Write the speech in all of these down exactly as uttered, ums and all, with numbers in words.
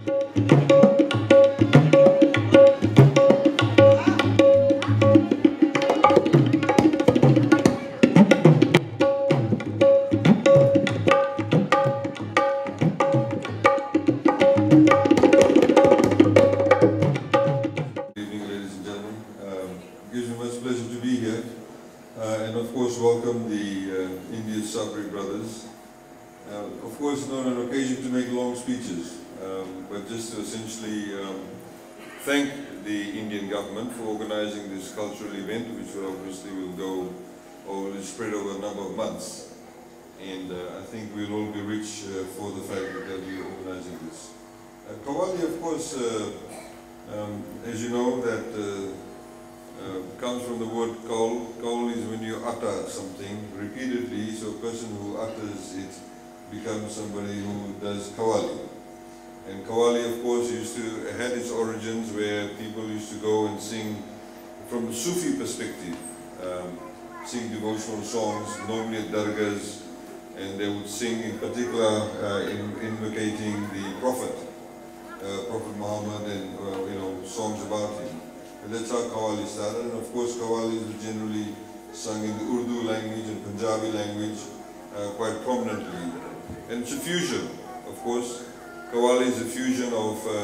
Welcome the uh, India's Sabri Brothers. Uh, of course, not an occasion to make long speeches, um, but just to essentially um, thank the Indian government for organizing this cultural event, which will obviously will go or will spread over a number of months. And uh, I think we'll all be rich uh, for the fact that we're organizing this. Uh, qawali, of course, uh, um, as you know, that uh, Uh, comes from the word qawl. Qawl is when you utter something repeatedly, so a person who utters it becomes somebody who does qawali. And qawali, of course, used to had its origins where people used to go and sing from the Sufi perspective, um, sing devotional songs, normally at dargahs, and they would sing in particular uh, in, invocating the Prophet, uh, Prophet Muhammad, and uh, you know, songs about him. And that's how qawali started. And of course, qawali is generally sung in the Urdu language and Punjabi language uh, quite prominently. And it's a fusion, of course. Qawali is a fusion of, uh,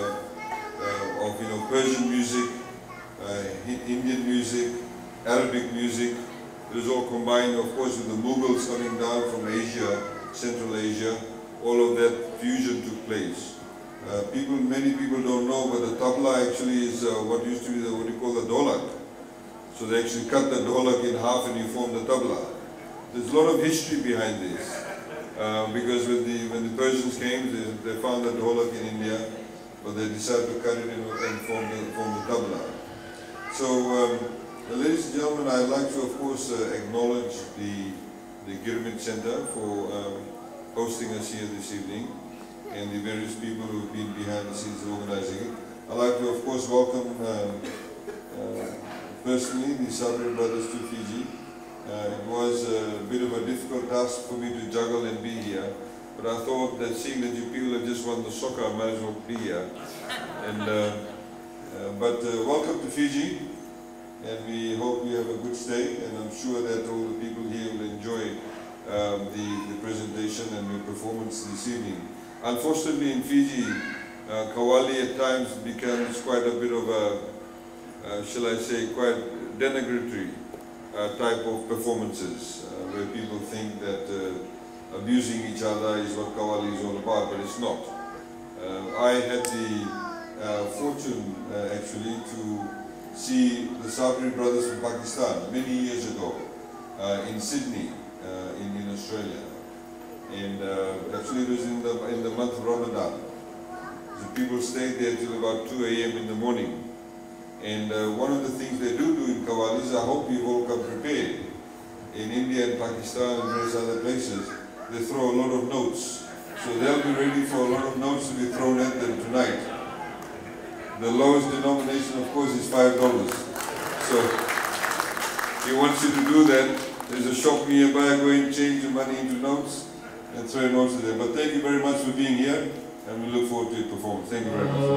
uh, of you know, Persian music, uh, Indian music, Arabic music. It is all combined, of course, with the Mughals coming down from Asia, Central Asia. All of that fusion took place. Uh, people, many people don't know, but the tabla actually is uh, what used to be the, what you call the dholak. So they actually cut the dholak in half and you form the tabla. There's a lot of history behind this, uh, because when the when the Persians came, they, they found the dholak in India, but they decided to cut it in and form the form the tabla. So, um, ladies and gentlemen, I'd like to, of course, uh, acknowledge the the Girmit Center for um, hosting us here this evening, and the various people who have been behind the scenes organizing it. I'd like to, of course, welcome um, uh, personally the Sabri Brothers to Fiji. Uh, it was a bit of a difficult task for me to juggle and be here, but I thought that seeing that you people have just won the soccer, I might as well be here. And, uh, uh, but uh, welcome to Fiji, and we hope you have a good stay, and I'm sure that all the people here will enjoy um, the, the presentation and the performance this evening. Unfortunately, in Fiji, uh, qawali at times becomes quite a bit of a, uh, shall I say, quite denigratory uh, type of performances, uh, where people think that uh, abusing each other is what qawali is all about, but it's not. Uh, I had the uh, fortune, uh, actually, to see the Sabri Brothers from Pakistan many years ago uh, in Sydney, uh, in, in Australia. And uh, actually it was in the, in the month of Ramadan. So people stayed there till about two A M in the morning. And uh, one of the things they do do in qawali is, I hope you've all come prepared. In India and Pakistan and various other places, they throw a lot of notes. So they'll be ready for a lot of notes to be thrown at them tonight. The lowest denomination, of course, is five dollars. So he wants you to do that. There's a shop nearby, go and change the money into notes and throw notes to them. But thank you very much for being here, and we look forward to your performance. Thank you very much.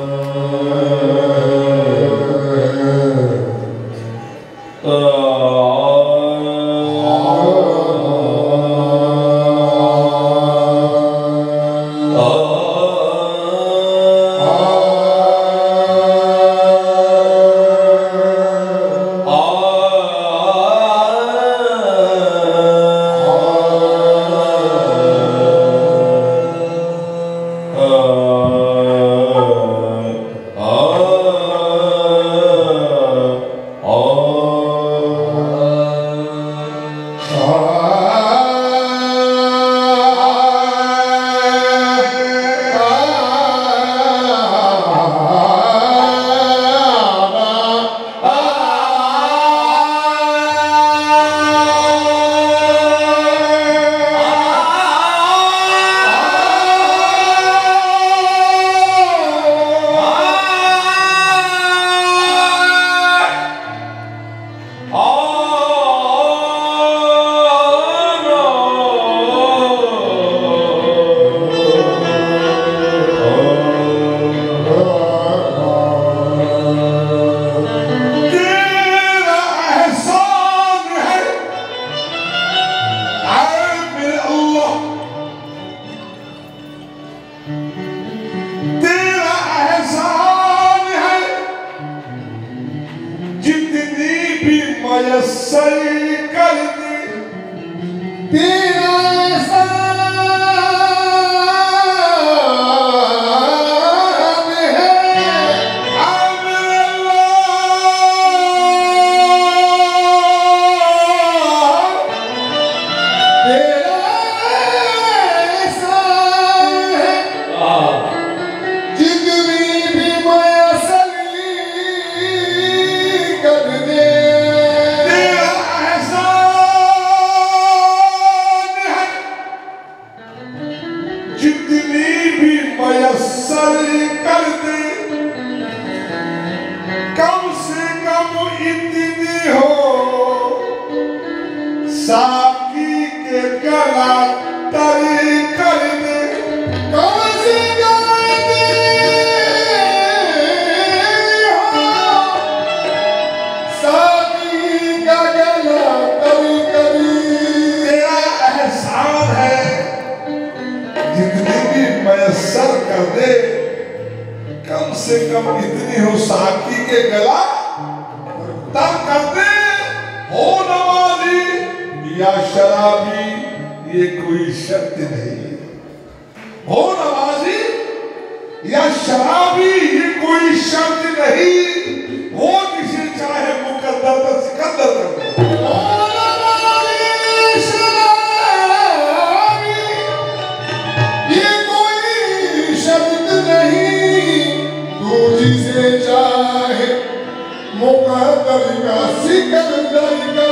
Oh सही कर दे तेरा एहसान है अब अल्लाह तेरा एहसान है जितनी भी मयसरी कर दे तेरा एहसान है जितनी भी मयसर कर दे कम से कम इतनी हो साकी के गला तर कर दे कम से कम इतनी हो साकी का गला तर कर तेरा एहसान है जितनी भी मयसर कर दे कम से कम इतनी हो साकी के गला तर कर दे हो नमाजी या शराबी ये कोई शर्त नहीं हो नमाजी या शराबी ये कोई शर्त नहीं वो जिसे चाहे मुकद्दर पर सिकंदर कर दे हो नमाजी शराबी ये कोई शर्त नहीं तू जिसे चाहे मुकद्दर का सिकंदर कर